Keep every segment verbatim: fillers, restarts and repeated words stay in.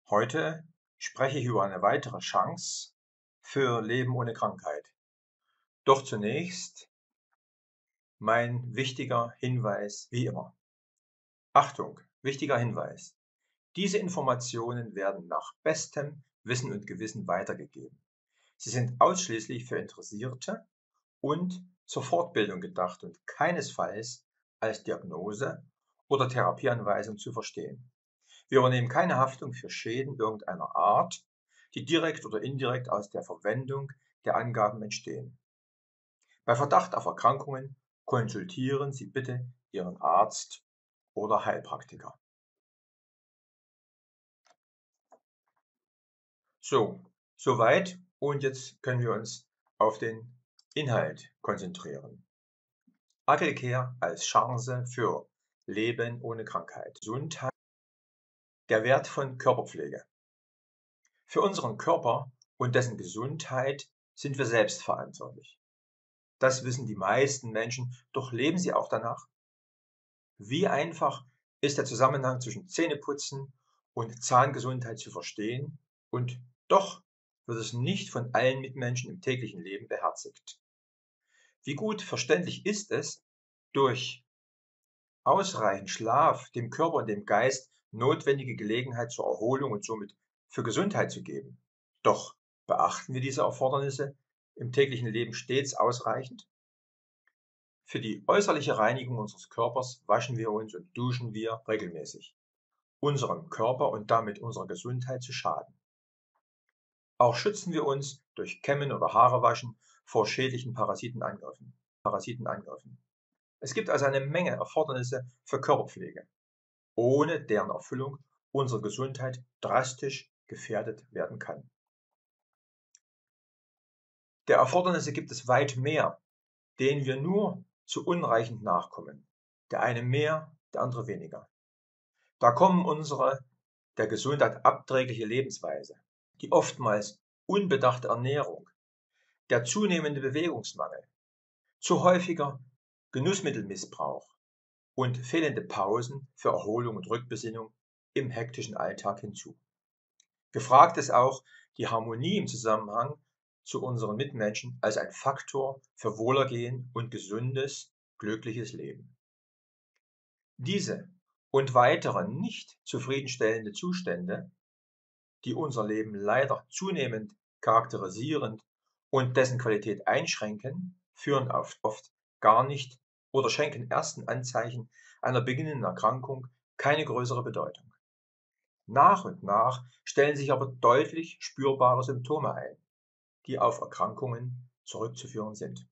Heute spreche ich über eine weitere Chance für Leben ohne Krankheit. Doch zunächst mein wichtiger Hinweis wie immer. Achtung, wichtiger Hinweis. Diese Informationen werden nach bestem Wissen und Gewissen weitergegeben. Sie sind ausschließlich für Interessierte und zur Fortbildung gedacht und keinesfalls als Diagnose oder Therapieanweisung zu verstehen. Wir übernehmen keine Haftung für Schäden irgendeiner Art, die direkt oder indirekt aus der Verwendung der Angaben entstehen. Bei Verdacht auf Erkrankungen konsultieren Sie bitte Ihren Arzt oder Heilpraktiker. So, soweit und jetzt können wir uns auf den Inhalt konzentrieren. Agelcare als Chance für Leben ohne Krankheit. Gesundheit, der Wert von Körperpflege. Für unseren Körper und dessen Gesundheit sind wir selbst verantwortlich. Das wissen die meisten Menschen, doch leben sie auch danach? Wie einfach ist der Zusammenhang zwischen Zähneputzen und Zahngesundheit zu verstehen, und doch wird es nicht von allen Mitmenschen im täglichen Leben beherzigt. Wie gut verständlich ist es, durch ausreichend Schlaf dem Körper und dem Geist notwendige Gelegenheit zur Erholung und somit für Gesundheit zu geben. Doch beachten wir diese Erfordernisse im täglichen Leben stets ausreichend? Für die äußerliche Reinigung unseres Körpers waschen wir uns und duschen wir regelmäßig, unserem Körper und damit unserer Gesundheit zu schaden. Auch schützen wir uns durch Kämmen oder Haarewaschen vor schädlichen Parasitenangriffen. Parasitenangriffen. Es gibt also eine Menge Erfordernisse für Körperpflege, ohne deren Erfüllung unsere Gesundheit drastisch gefährdet werden kann. Der Erfordernisse gibt es weit mehr, denen wir nur zu unreichend nachkommen. Der eine mehr, der andere weniger. Da kommen unsere der Gesundheit abträgliche Lebensweise, die oftmals unbedachte Ernährung, der zunehmende Bewegungsmangel, zu häufiger Genussmittelmissbrauch und fehlende Pausen für Erholung und Rückbesinnung im hektischen Alltag hinzu. Gefragt ist auch die Harmonie im Zusammenhang zu unseren Mitmenschen als ein Faktor für Wohlergehen und gesundes, glückliches Leben. Diese und weitere nicht zufriedenstellende Zustände, die unser Leben leider zunehmend charakterisieren und dessen Qualität einschränken, führen oft, oft gar nicht oder schenken ersten Anzeichen einer beginnenden Erkrankung keine größere Bedeutung. Nach und nach stellen sich aber deutlich spürbare Symptome ein, die auf Erkrankungen zurückzuführen sind.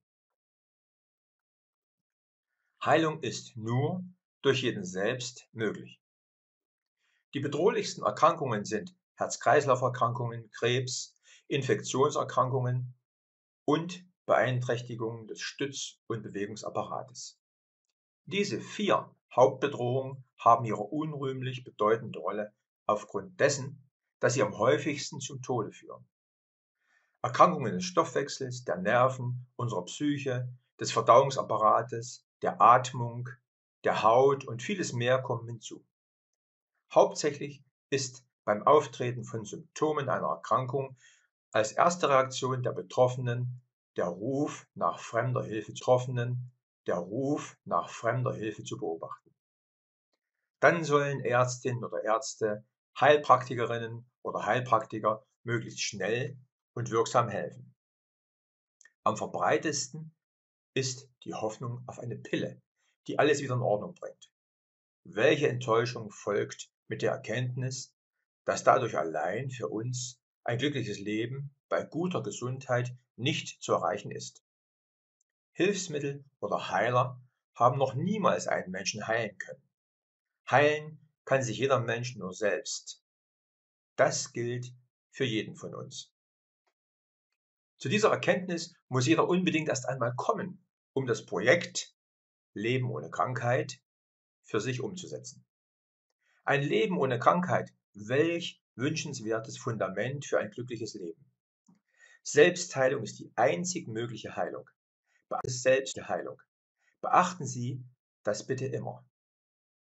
Heilung ist nur durch jeden selbst möglich. Die bedrohlichsten Erkrankungen sind Herz-Kreislauf-Erkrankungen, Krebs, Infektionserkrankungen und Beeinträchtigungen des Stütz- und Bewegungsapparates. Diese vier Hauptbedrohungen haben ihre unrühmlich bedeutende Rolle aufgrund dessen, dass sie am häufigsten zum Tode führen. Erkrankungen des Stoffwechsels, der Nerven, unserer Psyche, des Verdauungsapparates, der Atmung, der Haut und vieles mehr kommen hinzu. Hauptsächlich ist beim Auftreten von Symptomen einer Erkrankung als erste Reaktion der Betroffenen der Ruf nach fremder Hilfe zu Betroffenen der Ruf nach fremder Hilfe zu beobachten. Dann sollen Ärztinnen oder Ärzte, Heilpraktikerinnen oder Heilpraktiker möglichst schnell und wirksam helfen. Am verbreitetsten ist die Hoffnung auf eine Pille, die alles wieder in Ordnung bringt. Welche Enttäuschung folgt mit der Erkenntnis, dass dadurch allein für uns ein glückliches Leben bei guter Gesundheit nicht zu erreichen ist. Hilfsmittel oder Heiler haben noch niemals einen Menschen heilen können. Heilen kann sich jeder Mensch nur selbst. Das gilt für jeden von uns. Zu dieser Erkenntnis muss jeder unbedingt erst einmal kommen, um das Projekt Leben ohne Krankheit für sich umzusetzen. Ein Leben ohne Krankheit, welch wünschenswertes Fundament für ein glückliches Leben. Selbstheilung ist die einzig mögliche Heilung. Selbstheilung. Beachten Sie das bitte immer.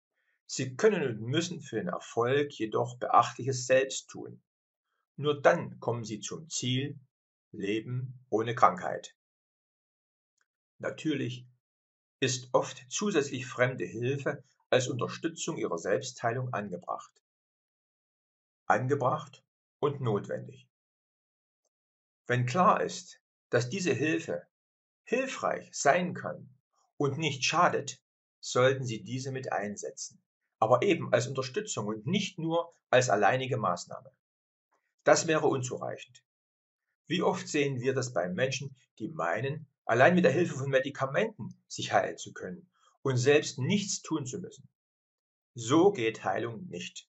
Sie können und müssen für den Erfolg jedoch Beachtliches selbst tun. Nur dann kommen Sie zum Ziel: Leben ohne Krankheit. Natürlich ist oft zusätzlich fremde Hilfe als Unterstützung Ihrer Selbstheilung angebracht. Angebracht und notwendig. Wenn klar ist, dass diese Hilfe hilfreich sein kann und nicht schadet, sollten Sie diese mit einsetzen, aber eben als Unterstützung und nicht nur als alleinige Maßnahme. Das wäre unzureichend. Wie oft sehen wir das bei Menschen, die meinen, allein mit der Hilfe von Medikamenten sich heilen zu können und selbst nichts tun zu müssen. So geht Heilung nicht.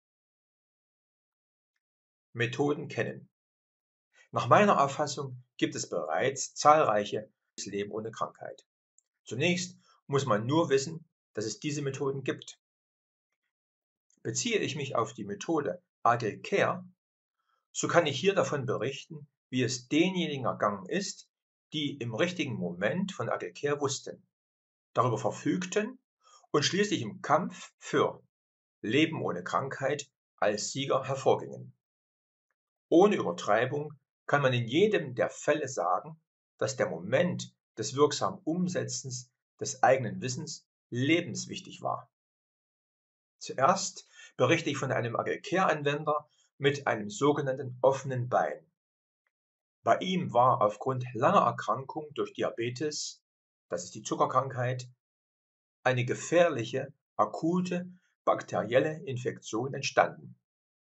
Methoden kennen. Nach meiner Auffassung gibt es bereits zahlreiche Leben ohne Krankheit. Zunächst muss man nur wissen, dass es diese Methoden gibt. Beziehe ich mich auf die Methode Agile Care, so kann ich hier davon berichten, wie es denjenigen ergangen ist, die im richtigen Moment von Agile Care wussten, darüber verfügten und schließlich im Kampf für Leben ohne Krankheit als Sieger hervorgingen. Ohne Übertreibung kann man in jedem der Fälle sagen, dass der Moment des wirksamen Umsetzens des eigenen Wissens lebenswichtig war. Zuerst berichte ich von einem Agile Care Anwender mit einem sogenannten offenen Bein. Bei ihm war aufgrund langer Erkrankung durch Diabetes, das ist die Zuckerkrankheit, eine gefährliche, akute bakterielle Infektion entstanden.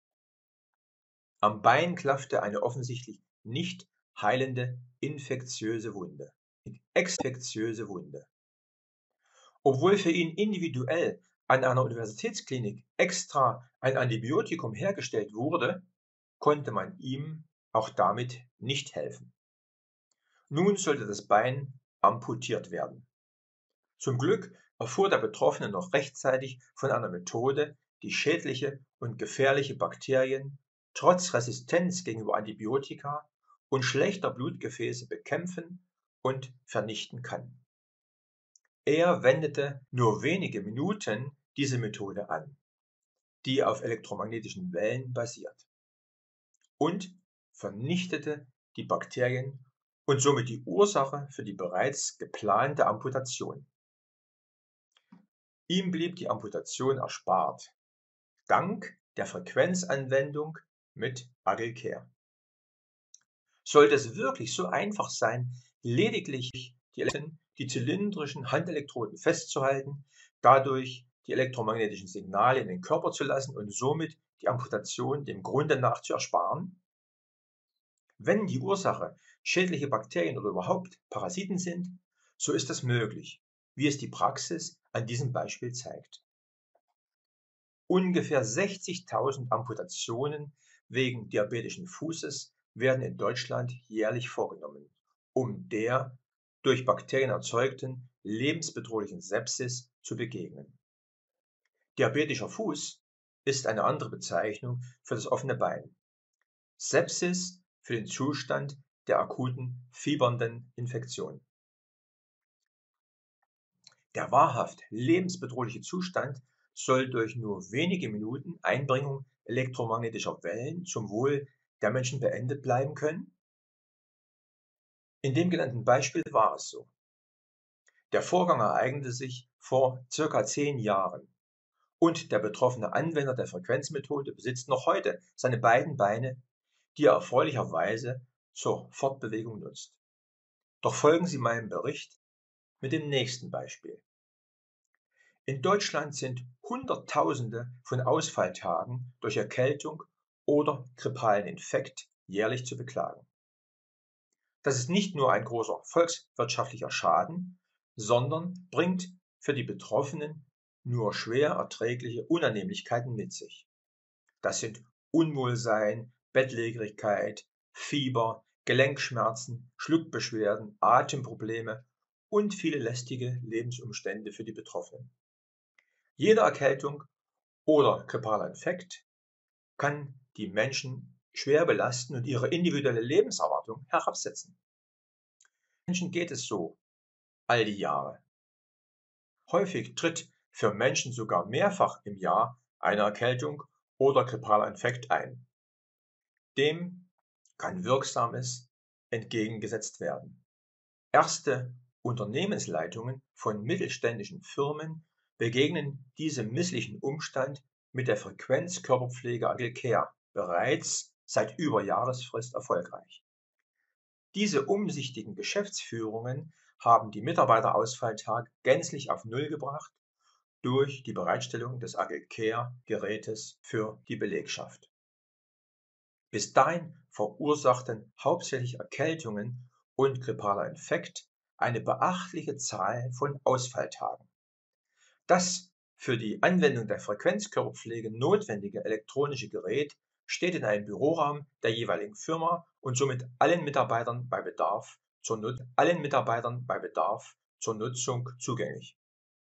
Am Bein klaffte eine offensichtlich nicht heilende infektiöse Wunde. Exinfektiöse Wunde. Obwohl für ihn individuell an einer Universitätsklinik extra ein Antibiotikum hergestellt wurde, konnte man ihm auch damit nicht helfen. Nun sollte das Bein amputiert werden. Zum Glück erfuhr der Betroffene noch rechtzeitig von einer Methode, die schädliche und gefährliche Bakterien trotz Resistenz gegenüber Antibiotika und schlechter Blutgefäße bekämpfen und vernichten kann. Er wendete nur wenige Minuten diese Methode an, die auf elektromagnetischen Wellen basiert, und vernichtete die Bakterien und somit die Ursache für die bereits geplante Amputation. Ihm blieb die Amputation erspart, dank der Frequenzanwendung mit Agile Care. Sollte es wirklich so einfach sein, lediglich die, die zylindrischen Handelektroden festzuhalten, dadurch die elektromagnetischen Signale in den Körper zu lassen und somit die Amputation dem Grunde nach zu ersparen? Wenn die Ursache schädliche Bakterien oder überhaupt Parasiten sind, so ist das möglich, wie es die Praxis an diesem Beispiel zeigt. Ungefähr sechzigtausend Amputationen wegen diabetischen Fußes werden in Deutschland jährlich vorgenommen, um der durch Bakterien erzeugten lebensbedrohlichen Sepsis zu begegnen. Diabetischer Fuß ist eine andere Bezeichnung für das offene Bein. Sepsis für den Zustand der akuten fiebernden Infektion. Der wahrhaft lebensbedrohliche Zustand soll durch nur wenige Minuten Einbringung elektromagnetischer Wellen zum Wohl der Menschen beendet bleiben können? In dem genannten Beispiel war es so. Der Vorgang ereignete sich vor circa zehn Jahren und der betroffene Anwender der Frequenzmethode besitzt noch heute seine beiden Beine, die er erfreulicherweise zur Fortbewegung nutzt. Doch folgen Sie meinem Bericht mit dem nächsten Beispiel. In Deutschland sind Hunderttausende von Ausfalltagen durch Erkältung oder grippalen Infekt jährlich zu beklagen. Das ist nicht nur ein großer volkswirtschaftlicher Schaden, sondern bringt für die Betroffenen nur schwer erträgliche Unannehmlichkeiten mit sich. Das sind Unwohlsein, Bettlägerigkeit, Fieber, Gelenkschmerzen, Schluckbeschwerden, Atemprobleme und viele lästige Lebensumstände für die Betroffenen. Jede Erkältung oder grippaler Infekt kann die Menschen schwer belasten und ihre individuelle Lebenserwartung herabsetzen. Menschen geht es so all die Jahre. Häufig tritt für Menschen sogar mehrfach im Jahr eine Erkältung oder grippaler Infekt ein. Dem kann Wirksames entgegengesetzt werden. Erste Unternehmensleitungen von mittelständischen Firmen begegnen diesem misslichen Umstand mit der Frequenzkörperpflege Agilcare bereits seit über Jahresfrist erfolgreich. Diese umsichtigen Geschäftsführungen haben die Mitarbeiterausfalltage gänzlich auf Null gebracht durch die Bereitstellung des Agilcare-Gerätes für die Belegschaft. Bis dahin verursachten hauptsächlich Erkältungen und grippaler Infekt eine beachtliche Zahl von Ausfalltagen. Das für die Anwendung der Frequenzkörperpflege notwendige elektronische Gerät steht in einem Büroraum der jeweiligen Firma und somit allen Mitarbeitern bei Bedarf zur, Nut allen Mitarbeitern bei Bedarf zur Nutzung zugänglich.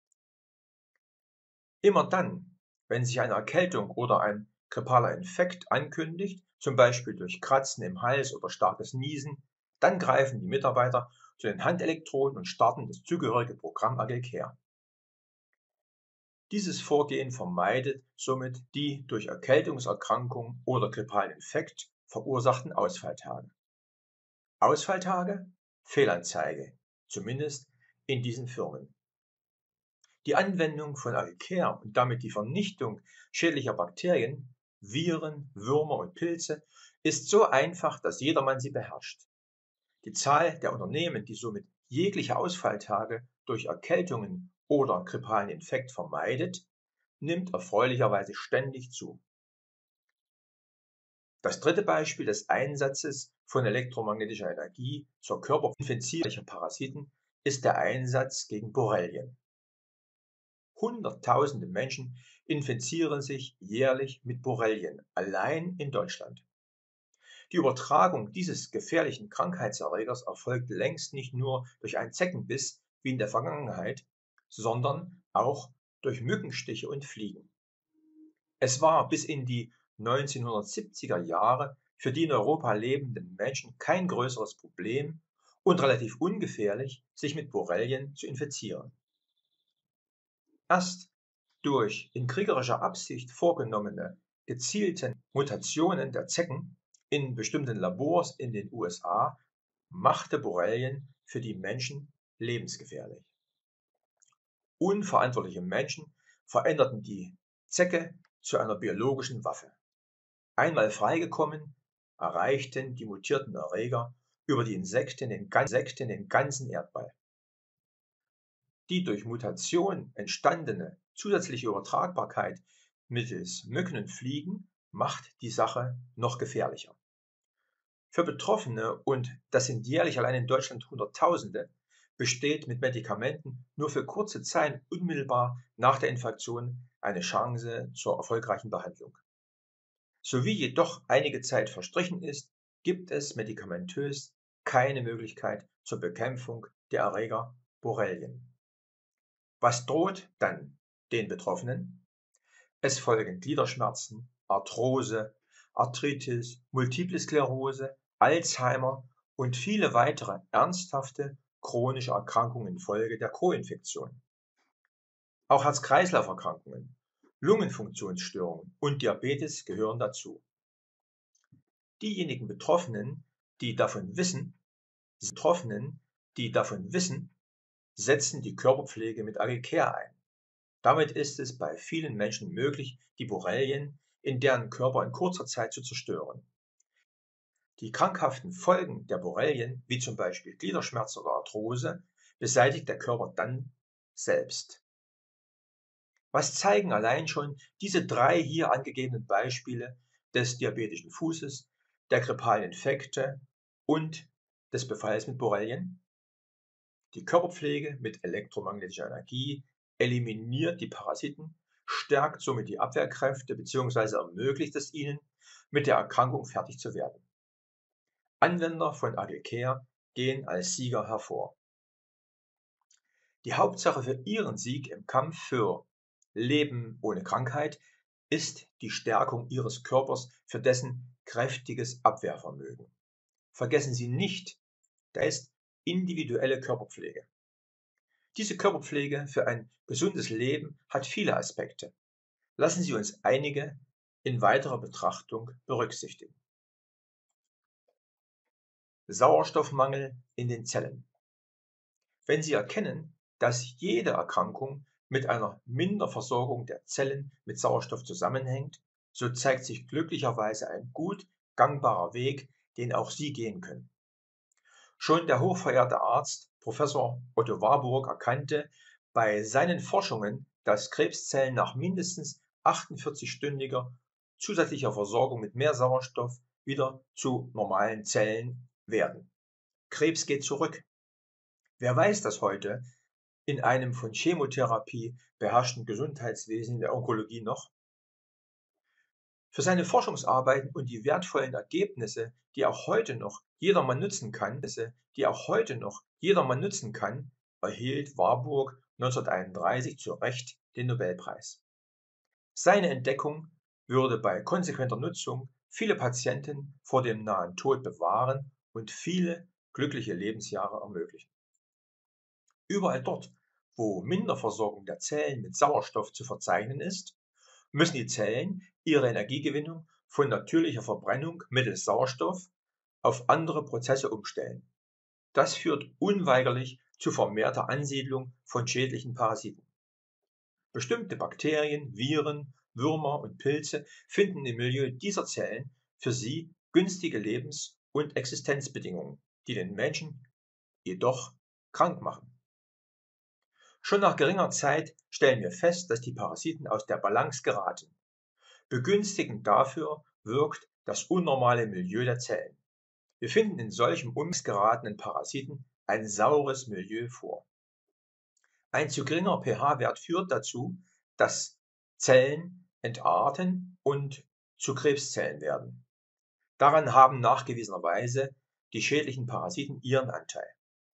Immer dann, wenn sich eine Erkältung oder ein grippaler Infekt ankündigt, zum Beispiel durch Kratzen im Hals oder starkes Niesen, dann greifen die Mitarbeiter zu den Handelektroden und starten das zugehörige Programm Agilcare. Dieses Vorgehen vermeidet somit die durch Erkältungserkrankung oder grippalen Infekt verursachten Ausfalltage. Ausfalltage? Fehlanzeige, zumindest in diesen Firmen. Die Anwendung von Agilcare und damit die Vernichtung schädlicher Bakterien, Viren, Würmer und Pilze ist so einfach, dass jedermann sie beherrscht. Die Zahl der Unternehmen, die somit jegliche Ausfalltage durch Erkältungen oder grippalen Infekt vermeidet, nimmt erfreulicherweise ständig zu. Das dritte Beispiel des Einsatzes von elektromagnetischer Energie zur Körperinfizierung solcher Parasiten ist der Einsatz gegen Borrelien. Hunderttausende Menschen infizieren sich jährlich mit Borrelien, allein in Deutschland. Die Übertragung dieses gefährlichen Krankheitserregers erfolgt längst nicht nur durch einen Zeckenbiss wie in der Vergangenheit, sondern auch durch Mückenstiche und Fliegen. Es war bis in die neunzehnhundertsiebziger Jahre für die in Europa lebenden Menschen kein größeres Problem und relativ ungefährlich, sich mit Borrelien zu infizieren. Erst durch in kriegerischer Absicht vorgenommene gezielte Mutationen der Zecken in bestimmten Labors in den U S A machte Borrelien für die Menschen lebensgefährlich. Unverantwortliche Menschen veränderten die Zecke zu einer biologischen Waffe. Einmal freigekommen, erreichten die mutierten Erreger über die Insekten den ganzen Erdball. Die durch Mutation entstandene zusätzliche Übertragbarkeit mittels Mücken und Fliegen macht die Sache noch gefährlicher. Für Betroffene, und das sind jährlich allein in Deutschland Hunderttausende, besteht mit Medikamenten nur für kurze Zeit unmittelbar nach der Infektion eine Chance zur erfolgreichen Behandlung. Sowie jedoch einige Zeit verstrichen ist, gibt es medikamentös keine Möglichkeit zur Bekämpfung der Erreger Borrelien. Was droht dann den Betroffenen? Es folgen Gliederschmerzen, Arthrose, Arthritis, Multiple Sklerose, Alzheimer und viele weitere ernsthafte chronische Erkrankungen infolge der Co-Infektion. Auch Herz-Kreislauf-Erkrankungen, Lungenfunktionsstörungen und Diabetes gehören dazu. Diejenigen Betroffenen, die davon wissen, Betroffenen, die davon wissen, setzen die Körperpflege mit Agilcare ein. Damit ist es bei vielen Menschen möglich, die Borrelien in deren Körper in kurzer Zeit zu zerstören. Die krankhaften Folgen der Borrelien, wie zum Beispiel Gliederschmerzen oder Arthrose, beseitigt der Körper dann selbst. Was zeigen allein schon diese drei hier angegebenen Beispiele des diabetischen Fußes, der grippalen Infekte und des Befalls mit Borrelien? Die Körperpflege mit elektromagnetischer Energie eliminiert die Parasiten, stärkt somit die Abwehrkräfte bzw. ermöglicht es ihnen, mit der Erkrankung fertig zu werden. Anwender von Agilcare gehen als Sieger hervor. Die Hauptsache für ihren Sieg im Kampf für Leben ohne Krankheit ist die Stärkung ihres Körpers für dessen kräftiges Abwehrvermögen. Vergessen Sie nicht, da ist individuelle Körperpflege. Diese Körperpflege für ein gesundes Leben hat viele Aspekte. Lassen Sie uns einige in weiterer Betrachtung berücksichtigen. Sauerstoffmangel in den Zellen. Wenn Sie erkennen, dass jede Erkrankung mit einer Minderversorgung der Zellen mit Sauerstoff zusammenhängt, so zeigt sich glücklicherweise ein gut gangbarer Weg, den auch Sie gehen können. Schon der hochverehrte Arzt Professor Otto Warburg erkannte bei seinen Forschungen, dass Krebszellen nach mindestens achtundvierzig-stündiger zusätzlicher Versorgung mit mehr Sauerstoff wieder zu normalen Zellen werden. Krebs geht zurück. Wer weiß das heute in einem von Chemotherapie beherrschten Gesundheitswesen der Onkologie noch? Für seine Forschungsarbeiten und die wertvollen Ergebnisse, die auch heute noch jedermann nutzen kann, die auch heute noch jedermann nutzen kann, erhielt Warburg neunzehnhunderteinunddreißig zu Recht den Nobelpreis. Seine Entdeckung würde bei konsequenter Nutzung viele Patienten vor dem nahen Tod bewahren und viele glückliche Lebensjahre ermöglichen. Überall dort, wo Minderversorgung der Zellen mit Sauerstoff zu verzeichnen ist, müssen die Zellen ihre Energiegewinnung von natürlicher Verbrennung mittels Sauerstoff auf andere Prozesse umstellen. Das führt unweigerlich zu vermehrter Ansiedlung von schädlichen Parasiten. Bestimmte Bakterien, Viren, Würmer und Pilze finden im Milieu dieser Zellen für sie günstige Lebens- und Existenzbedingungen, die den Menschen jedoch krank machen. Schon nach geringer Zeit stellen wir fest, dass die Parasiten aus der Balance geraten. Begünstigend dafür wirkt das unnormale Milieu der Zellen. Wir finden in solchem umgeratenen Parasiten ein saures Milieu vor. Ein zu geringer pH-Wert führt dazu, dass Zellen entarten und zu Krebszellen werden. Daran haben nachgewiesenerweise die schädlichen Parasiten ihren Anteil.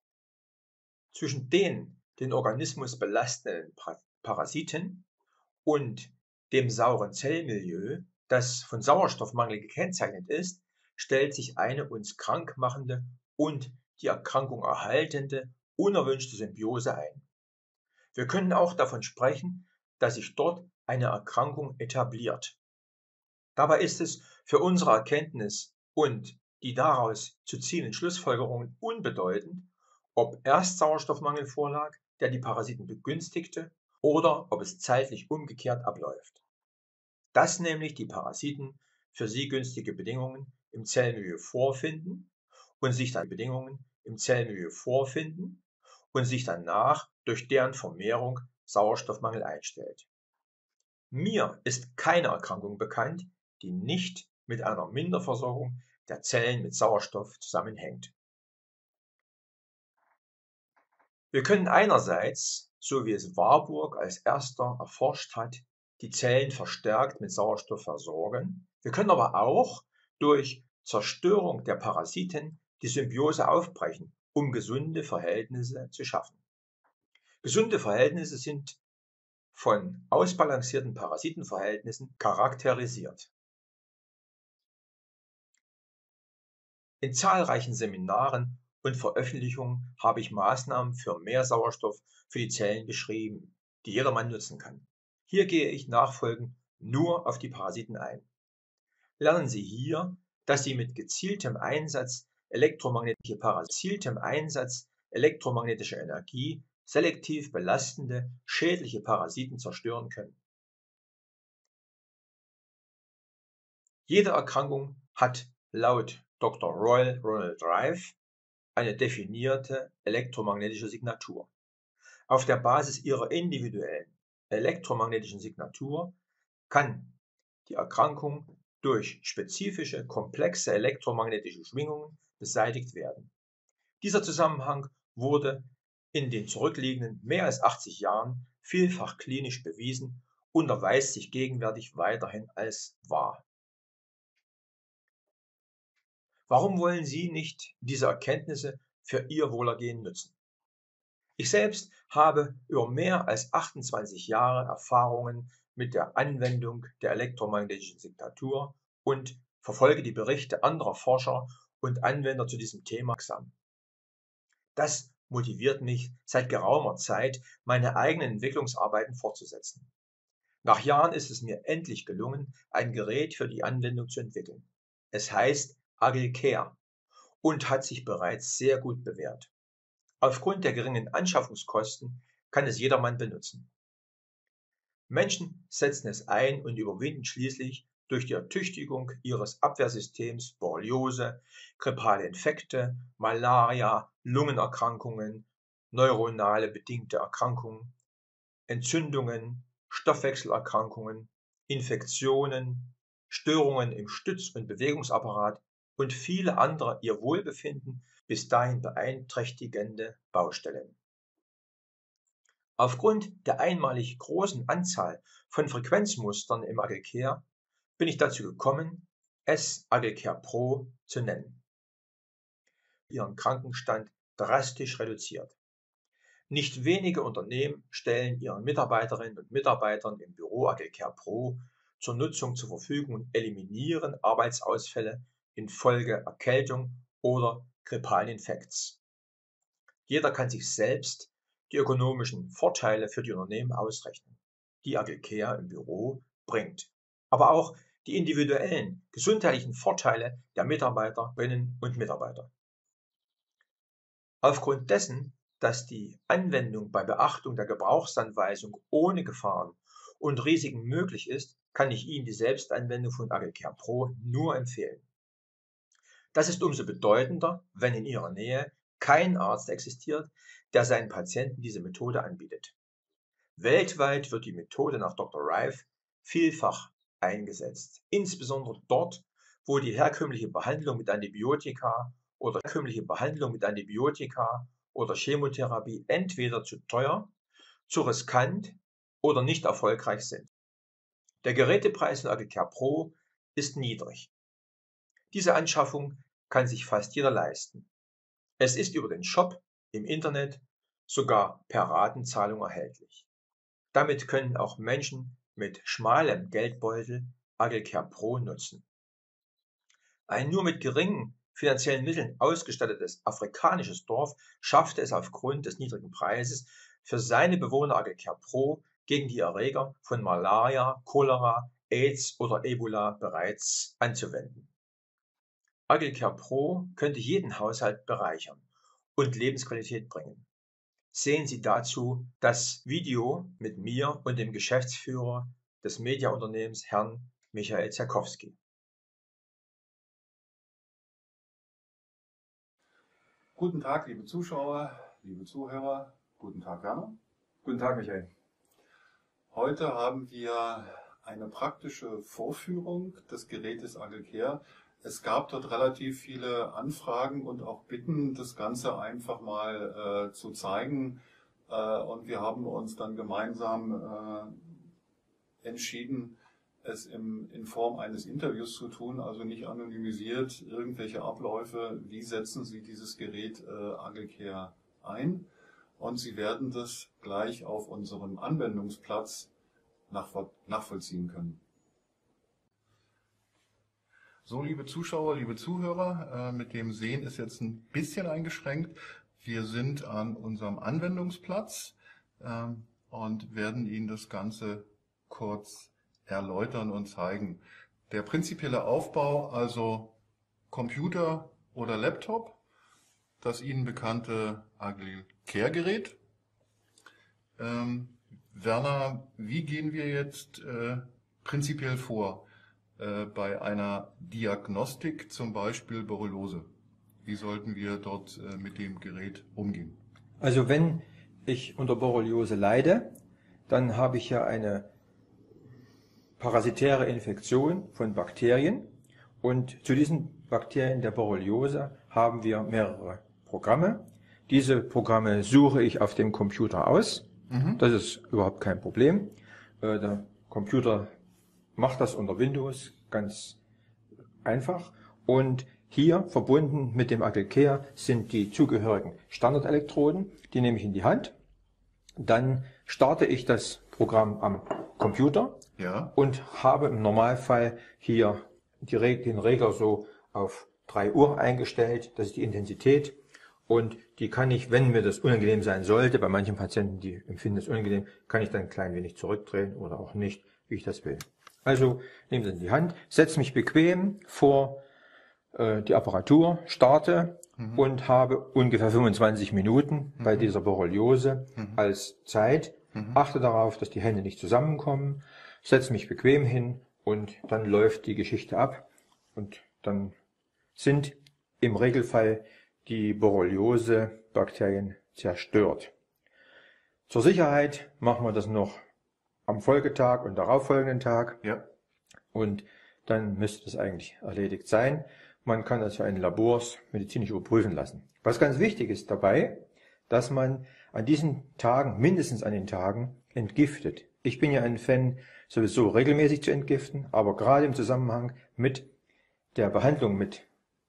Zwischen den den Organismus belastenden Parasiten und dem sauren Zellmilieu, das von Sauerstoffmangel gekennzeichnet ist, stellt sich eine uns krank machende und die Erkrankung erhaltende, unerwünschte Symbiose ein. Wir können auch davon sprechen, dass sich dort eine Erkrankung etabliert. Dabei ist es für unsere Erkenntnis und die daraus zu ziehenden Schlussfolgerungen unbedeutend, ob erst Sauerstoffmangel vorlag, der die Parasiten begünstigte, oder ob es zeitlich umgekehrt abläuft. Dass nämlich die Parasiten für sie günstige Bedingungen im Zellmilieu vorfinden und sich dann Bedingungen im Zellmilieu vorfinden und sich danach durch deren Vermehrung Sauerstoffmangel einstellt. Mir ist keine Erkrankung bekannt, die nicht mit einer Minderversorgung der Zellen mit Sauerstoff zusammenhängt. Wir können einerseits, so wie es Warburg als erster erforscht hat, die Zellen verstärkt mit Sauerstoff versorgen. Wir können aber auch durch Zerstörung der Parasiten die Symbiose aufbrechen, um gesunde Verhältnisse zu schaffen. Gesunde Verhältnisse sind von ausbalancierten Parasitenverhältnissen charakterisiert. In zahlreichen Seminaren und Veröffentlichungen habe ich Maßnahmen für mehr Sauerstoff für die Zellen beschrieben, die jedermann nutzen kann. Hier gehe ich nachfolgend nur auf die Parasiten ein. Lernen Sie hier, dass Sie mit gezieltem Einsatz elektromagnetische gezieltem Einsatz elektromagnetischer Energie selektiv belastende, schädliche Parasiten zerstören können. Jede Erkrankung hat laut Doktor Royal Ronald Rife eine definierte elektromagnetische Signatur. Auf der Basis ihrer individuellen elektromagnetischen Signatur kann die Erkrankung durch spezifische, komplexe elektromagnetische Schwingungen beseitigt werden. Dieser Zusammenhang wurde in den zurückliegenden mehr als achtzig Jahren vielfach klinisch bewiesen und erweist sich gegenwärtig weiterhin als wahr. Warum wollen Sie nicht diese Erkenntnisse für Ihr Wohlergehen nutzen? Ich selbst habe über mehr als achtundzwanzig Jahre Erfahrungen mit der Anwendung der elektromagnetischen Signatur und verfolge die Berichte anderer Forscher und Anwender zu diesem Thema wirksam. Das motiviert mich seit geraumer Zeit, meine eigenen Entwicklungsarbeiten fortzusetzen. Nach Jahren ist es mir endlich gelungen, ein Gerät für die Anwendung zu entwickeln. Es heißt AgilCare und hat sich bereits sehr gut bewährt. Aufgrund der geringen Anschaffungskosten kann es jedermann benutzen. Menschen setzen es ein und überwinden schließlich durch die Ertüchtigung ihres Abwehrsystems Borreliose, grippale Infekte, Malaria, Lungenerkrankungen, neuronale bedingte Erkrankungen, Entzündungen, Stoffwechselerkrankungen, Infektionen, Störungen im Stütz- und Bewegungsapparat und viele andere ihr Wohlbefinden bis dahin beeinträchtigende Baustellen. Aufgrund der einmalig großen Anzahl von Frequenzmustern im AgilCare bin ich dazu gekommen, es AgilCare Pro zu nennen. Ihren Krankenstand drastisch reduziert. Nicht wenige Unternehmen stellen ihren Mitarbeiterinnen und Mitarbeitern im Büro AgilCare Pro zur Nutzung zur Verfügung und eliminieren Arbeitsausfälle infolge Erkältung oder grippalen Infekts. Jeder kann sich selbst die ökonomischen Vorteile für die Unternehmen ausrechnen, die AgilCare im Büro bringt, aber auch die individuellen gesundheitlichen Vorteile der Mitarbeiterinnen und Mitarbeiter. Aufgrund dessen, dass die Anwendung bei Beachtung der Gebrauchsanweisung ohne Gefahren und Risiken möglich ist, kann ich Ihnen die Selbstanwendung von AgilCare Pro nur empfehlen. Das ist umso bedeutender, wenn in Ihrer Nähe kein Arzt existiert, der seinen Patienten diese Methode anbietet. Weltweit wird die Methode nach Doktor Rife vielfach eingesetzt, insbesondere dort, wo die herkömmliche Behandlung mit Antibiotika oder herkömmliche Behandlung mit Antibiotika oder Chemotherapie entweder zu teuer, zu riskant oder nicht erfolgreich sind. Der Gerätepreis von AgilCare Pro ist niedrig. Diese Anschaffung kann sich fast jeder leisten. Es ist über den Shop im Internet sogar per Ratenzahlung erhältlich. Damit können auch Menschen mit schmalem Geldbeutel AgilCare Pro nutzen. Ein nur mit geringen finanziellen Mitteln ausgestattetes afrikanisches Dorf schaffte es aufgrund des niedrigen Preises für seine Bewohner AgilCare Pro gegen die Erreger von Malaria, Cholera, AIDS oder Ebola bereits anzuwenden. AgilCare Pro könnte jeden Haushalt bereichern und Lebensqualität bringen. Sehen Sie dazu das Video mit mir und dem Geschäftsführer des Mediaunternehmens, Herrn Michael Zerkowski. Guten Tag, liebe Zuschauer, liebe Zuhörer. Guten Tag, Werner. Guten Tag, Michael. Heute haben wir eine praktische Vorführung des Gerätes AgilCare. Es gab dort relativ viele Anfragen und auch Bitten, das Ganze einfach mal äh, zu zeigen. Äh, und wir haben uns dann gemeinsam äh, entschieden, es im, in Form eines Interviews zu tun, also nicht anonymisiert, irgendwelche Abläufe, wie setzen Sie dieses Gerät äh, AgilCare ein. Und Sie werden das gleich auf unserem Anwendungsplatz nachvoll- nachvollziehen können. So, liebe Zuschauer, liebe Zuhörer, äh, mit dem Sehen ist jetzt ein bisschen eingeschränkt. Wir sind an unserem Anwendungsplatz äh, und werden Ihnen das Ganze kurz erläutern und zeigen. Der prinzipielle Aufbau, also Computer oder Laptop, das Ihnen bekannte AgilCare-Gerät. Ähm, Werner, wie gehen wir jetzt äh, prinzipiell vor? Bei einer Diagnostik, zum Beispiel Borreliose. Wie sollten wir dort mit dem Gerät umgehen? Also wenn ich unter Borreliose leide, dann habe ich ja eine parasitäre Infektion von Bakterien und zu diesen Bakterien der Borreliose haben wir mehrere Programme. Diese Programme suche ich auf dem Computer aus. Mhm. Das ist überhaupt kein Problem. Der Computer macht das unter Windows ganz einfach. Und hier verbunden mit dem AgilCare sind die zugehörigen Standardelektroden. Die nehme ich in die Hand. Dann starte ich das Programm am Computer, ja, und habe im Normalfall hier die, den Regler so auf drei Uhr eingestellt. Das ist die Intensität. Und die kann ich, wenn mir das unangenehm sein sollte, bei manchen Patienten, die empfinden es unangenehm, kann ich dann ein klein wenig zurückdrehen oder auch nicht, wie ich das will. Also nehme es in die Hand, setze mich bequem vor äh, die Apparatur, starte mhm. und habe ungefähr fünfundzwanzig Minuten mhm. bei dieser Borreliose mhm. als Zeit. Mhm. Achte darauf, dass die Hände nicht zusammenkommen, setze mich bequem hin und dann läuft die Geschichte ab und dann sind im Regelfall die Borreliose-Bakterien zerstört. Zur Sicherheit machen wir das noch am Folgetag und darauffolgenden Tag. Ja. Und dann müsste das eigentlich erledigt sein. Man kann das ja in Labors medizinisch überprüfen lassen. Was ganz wichtig ist dabei, dass man an diesen Tagen, mindestens an den Tagen, entgiftet. Ich bin ja ein Fan, sowieso regelmäßig zu entgiften, aber gerade im Zusammenhang mit der Behandlung mit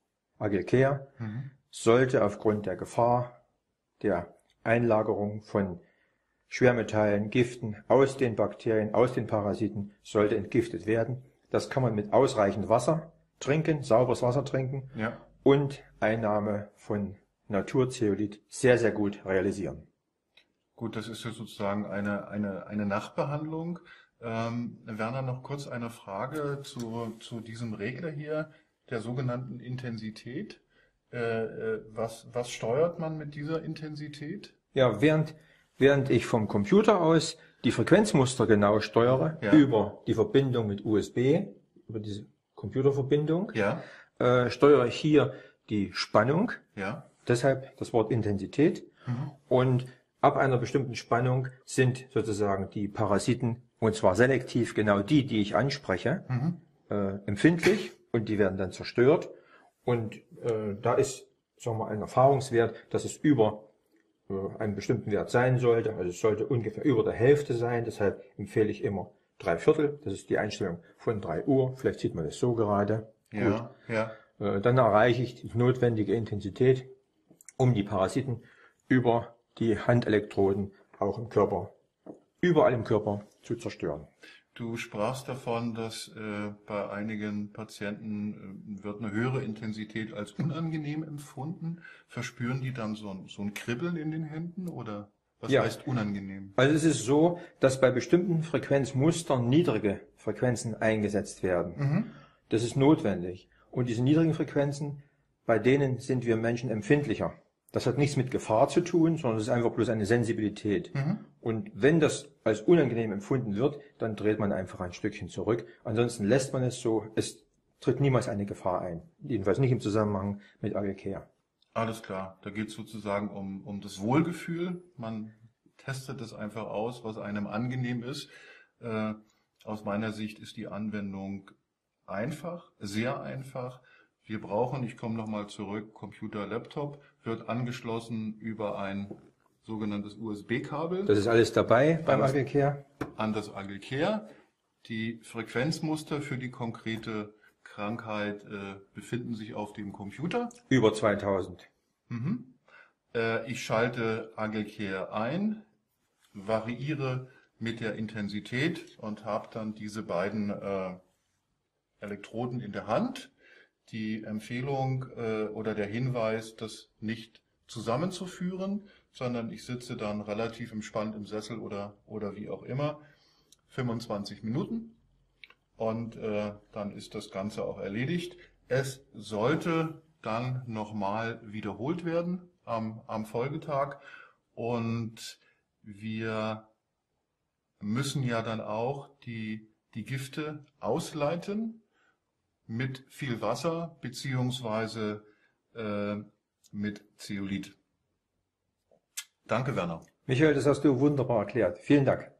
Agilcare mhm. sollte aufgrund der Gefahr der Einlagerung von Schwermetallen, Giften aus den Bakterien, aus den Parasiten, sollte entgiftet werden. Das kann man mit ausreichend Wasser trinken, sauberes Wasser trinken ja. und Einnahme von Naturzeolit sehr, sehr gut realisieren. Gut, das ist ja sozusagen eine, eine, eine Nachbehandlung. Ähm, Werner, noch kurz eine Frage zu, zu diesem Regler hier, der sogenannten Intensität. Äh, äh, was, was steuert man mit dieser Intensität? Ja, während, während ich vom Computer aus die Frequenzmuster genau steuere, ja. über die Verbindung mit U S B, über diese Computerverbindung, ja. äh, steuere ich hier die Spannung, ja. deshalb das Wort Intensität. Mhm. Und ab einer bestimmten Spannung sind sozusagen die Parasiten, und zwar selektiv genau die, die ich anspreche, mhm. äh, empfindlich und die werden dann zerstört. Und äh, da ist, sagen wir, ein Erfahrungswert, dass es über äh, einen bestimmten Wert sein sollte. Also es sollte ungefähr über der Hälfte sein. Deshalb empfehle ich immer drei Viertel. Das ist die Einstellung von drei Uhr. Vielleicht sieht man das so gerade. Ja, Gut. ja. Äh, dann erreiche ich die notwendige Intensität, um die Parasiten über die Handelektroden auch im Körper, überall im Körper zu zerstören. Du sprachst davon, dass äh, bei einigen Patienten äh, wird eine höhere Intensität als unangenehm empfunden. Verspüren die dann so ein, so ein Kribbeln in den Händen oder was ja. heißt unangenehm? Also es ist so, dass bei bestimmten Frequenzmustern niedrige Frequenzen eingesetzt werden. Mhm. Das ist notwendig. Und diese niedrigen Frequenzen, bei denen sind wir Menschen empfindlicher. Das hat nichts mit Gefahr zu tun, sondern es ist einfach bloß eine Sensibilität. Mhm. Und wenn das als unangenehm empfunden wird, dann dreht man einfach ein Stückchen zurück. Ansonsten lässt man es so. Es tritt niemals eine Gefahr ein. Jedenfalls nicht im Zusammenhang mit Agilcare. Alles klar. Da geht es sozusagen um, um das Wohlgefühl. Man testet es einfach aus, was einem angenehm ist. Äh, aus meiner Sicht ist die Anwendung einfach, sehr einfach. Wir brauchen, ich komme nochmal zurück, Computer, Laptop, wird angeschlossen über ein sogenanntes U S B-Kabel. Das ist alles dabei beim Agilcare? An das Agilcare. Die Frequenzmuster für die konkrete Krankheit äh, befinden sich auf dem Computer. Über zweitausend. Mhm. Äh, ich schalte Agilcare ein, variiere mit der Intensität und habe dann diese beiden äh, Elektroden in der Hand. Die Empfehlung äh, oder der Hinweis, das nicht zusammenzuführen, sondern ich sitze dann relativ entspannt im Sessel oder, oder wie auch immer, fünfundzwanzig Minuten und äh, dann ist das Ganze auch erledigt. Es sollte dann nochmal wiederholt werden am, am Folgetag und wir müssen ja dann auch die, die Gifte ausleiten mit viel Wasser beziehungsweise äh, mit Zeolit. Danke, Werner. Michael, das hast du wunderbar erklärt. Vielen Dank.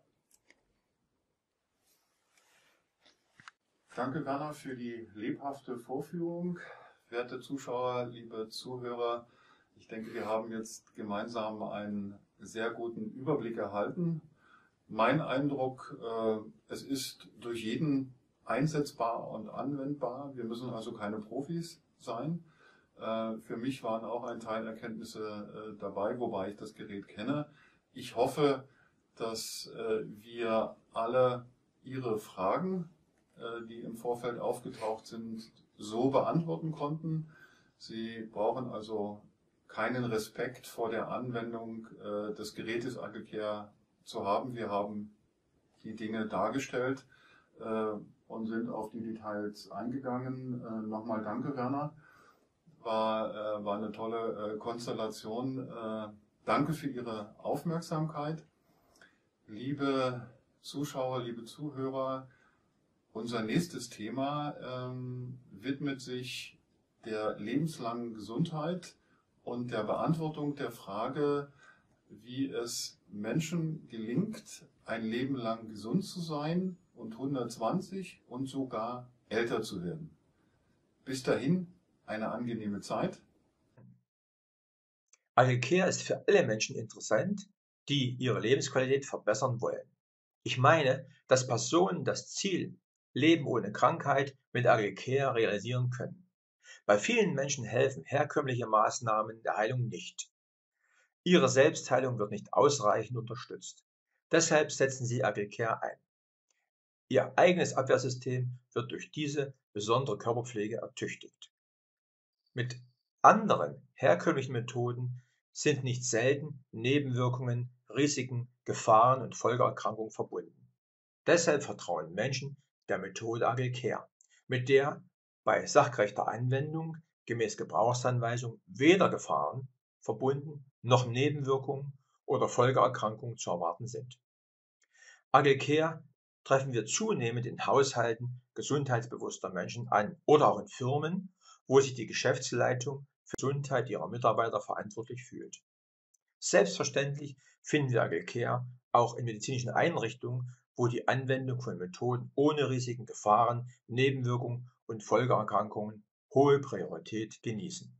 Danke, Werner, für die lebhafte Vorführung. Werte Zuschauer, liebe Zuhörer, ich denke, wir haben jetzt gemeinsam einen sehr guten Überblick erhalten. Mein Eindruck, äh, es ist durch jeden einsetzbar und anwendbar. Wir müssen also keine Profis sein. Äh, für mich waren auch ein Teil Erkenntnisse äh, dabei, wobei ich das Gerät kenne. Ich hoffe, dass äh, wir alle Ihre Fragen, äh, die im Vorfeld aufgetaucht sind, so beantworten konnten. Sie brauchen also keinen Respekt vor der Anwendung äh, des Gerätes Agilcare zu haben. Wir haben die Dinge dargestellt äh, und sind auf die Details eingegangen. Äh, nochmal danke, Werner. War, äh, war eine tolle äh, Konstellation. Äh, danke für Ihre Aufmerksamkeit. Liebe Zuschauer, liebe Zuhörer, unser nächstes Thema ähm, widmet sich der lebenslangen Gesundheit und der Beantwortung der Frage, wie es Menschen gelingt, ein Leben lang gesund zu sein und hundertzwanzig und sogar älter zu werden. Bis dahin eine angenehme Zeit. Agilcare ist für alle Menschen interessant, die ihre Lebensqualität verbessern wollen. Ich meine, dass Personen das Ziel Leben ohne Krankheit mit Agilcare realisieren können. Bei vielen Menschen helfen herkömmliche Maßnahmen der Heilung nicht. Ihre Selbstheilung wird nicht ausreichend unterstützt. Deshalb setzen sie Agilcare ein. Ihr eigenes Abwehrsystem wird durch diese besondere Körperpflege ertüchtigt. Mit anderen herkömmlichen Methoden sind nicht selten Nebenwirkungen, Risiken, Gefahren und Folgeerkrankungen verbunden. Deshalb vertrauen Menschen der Methode Agilcare, mit der bei sachgerechter Anwendung gemäß Gebrauchsanweisung weder Gefahren verbunden noch Nebenwirkungen oder Folgeerkrankungen zu erwarten sind. Agilcare treffen wir zunehmend in Haushalten gesundheitsbewusster Menschen an oder auch in Firmen, wo sich die Geschäftsleitung für die Gesundheit ihrer Mitarbeiter verantwortlich fühlt. Selbstverständlich finden wir Agilcare auch in medizinischen Einrichtungen, wo die Anwendung von Methoden ohne Risiken, Gefahren, Nebenwirkungen und Folgeerkrankungen hohe Priorität genießen.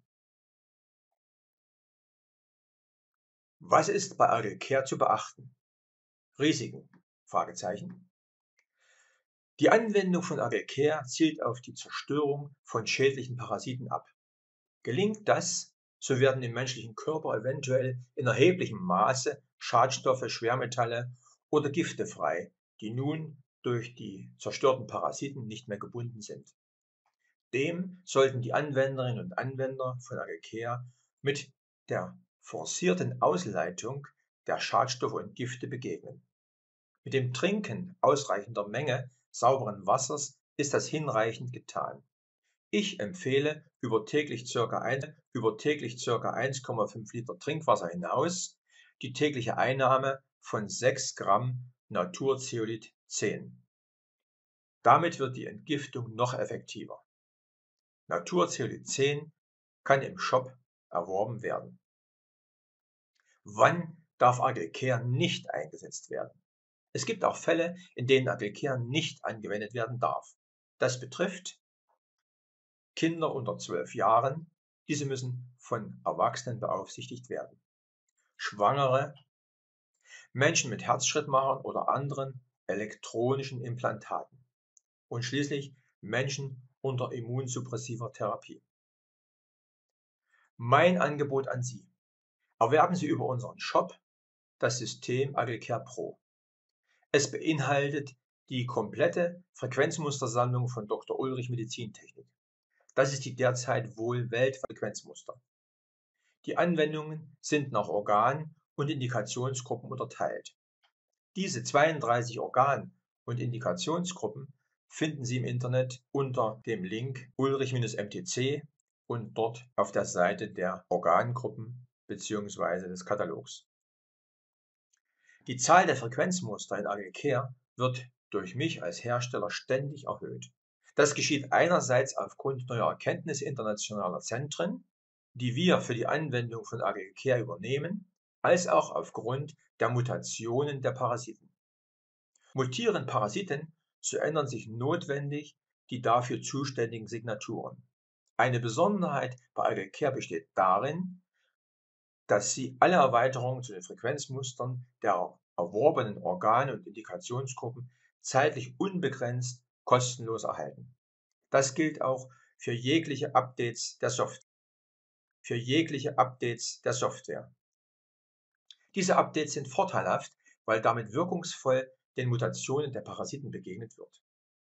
Was ist bei Agilcare zu beachten? Risiken? Fragezeichen. Die Anwendung von Agilcare zielt auf die Zerstörung von schädlichen Parasiten ab. Gelingt das, so werden im menschlichen Körper eventuell in erheblichem Maße Schadstoffe, Schwermetalle oder Gifte frei, die nun durch die zerstörten Parasiten nicht mehr gebunden sind. Dem sollten die Anwenderinnen und Anwender von Agilcare mit der forcierten Ausleitung der Schadstoffe und Gifte begegnen. Mit dem Trinken ausreichender Menge sauberen Wassers ist das hinreichend getan. Ich empfehle über täglich ca. eins Komma fünf Liter Trinkwasser hinaus die tägliche Einnahme von sechs Gramm Naturzeolit zehn. Damit wird die Entgiftung noch effektiver. Naturzeolit zehn kann im Shop erworben werden. Wann darf Agilcare nicht eingesetzt werden? Es gibt auch Fälle, in denen Agilcare nicht angewendet werden darf. Das betrifft Kinder unter zwölf Jahren, diese müssen von Erwachsenen beaufsichtigt werden. Schwangere, Menschen mit Herzschrittmachern oder anderen elektronischen Implantaten und schließlich Menschen unter immunsuppressiver Therapie. Mein Angebot an Sie: Erwerben Sie über unseren Shop das System Agilcare Pro. Es beinhaltet die komplette Frequenzmustersammlung von Doktor Ulrich Medizintechnik. Das ist die derzeit wohl weltweite Frequenzmuster. Die Anwendungen sind nach Organ- und Indikationsgruppen unterteilt. Diese zweiunddreißig Organ- und Indikationsgruppen finden Sie im Internet unter dem Link Ulrich M T C und dort auf der Seite der Organgruppen bzw. des Katalogs. Die Zahl der Frequenzmuster in Agilcare wird durch mich als Hersteller ständig erhöht. Das geschieht einerseits aufgrund neuer Erkenntnisse internationaler Zentren, die wir für die Anwendung von Agilcare übernehmen, als auch aufgrund der Mutationen der Parasiten. Mutieren Parasiten, so ändern sich notwendig die dafür zuständigen Signaturen. Eine Besonderheit bei Agilcare besteht darin, dass Sie alle Erweiterungen zu den Frequenzmustern der erworbenen Organe und Indikationsgruppen zeitlich unbegrenzt kostenlos erhalten. Das gilt auch für jegliche Updates der Software. Für jegliche Updates der Software. Diese Updates sind vorteilhaft, weil damit wirkungsvoll den Mutationen der Parasiten begegnet wird.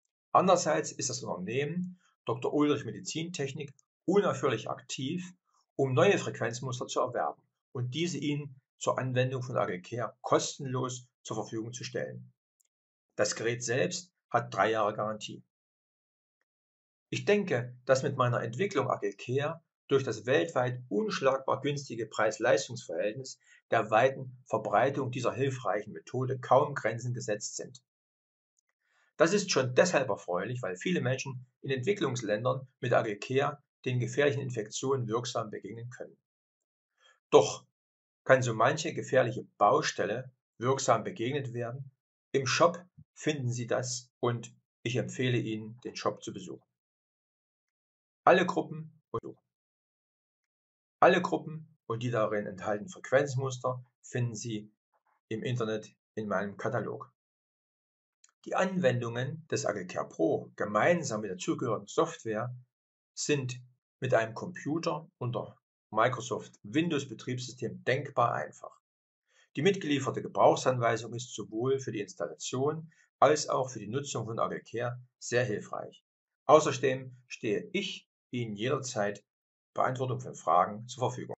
Andererseits ist das Unternehmen Doktor Ulrich Medizintechnik unaufhörlich aktiv, um neue Frequenzmuster zu erwerben und diese Ihnen zur Anwendung von A G Care kostenlos zur Verfügung zu stellen. Das Gerät selbst hat drei Jahre Garantie. Ich denke, dass mit meiner Entwicklung A G Care durch das weltweit unschlagbar günstige Preis-Leistungs-Verhältnis der weiten Verbreitung dieser hilfreichen Methode kaum Grenzen gesetzt sind. Das ist schon deshalb erfreulich, weil viele Menschen in Entwicklungsländern mit A G Care den gefährlichen Infektionen wirksam begegnen können. Doch kann so manche gefährliche Baustelle wirksam begegnet werden. Im Shop finden Sie das und ich empfehle Ihnen, den Shop zu besuchen. Alle Gruppen und Alle Gruppen und die darin enthaltenen Frequenzmuster finden Sie im Internet in meinem Katalog. Die Anwendungen des A G Care Pro gemeinsam mit der zugehörigen Software sind mit einem Computer unter Microsoft Windows Betriebssystem denkbar einfach. Die mitgelieferte Gebrauchsanweisung ist sowohl für die Installation als auch für die Nutzung von A G Care sehr hilfreich. Außerdem stehe ich Ihnen jederzeit Beantwortung von Fragen zur Verfügung.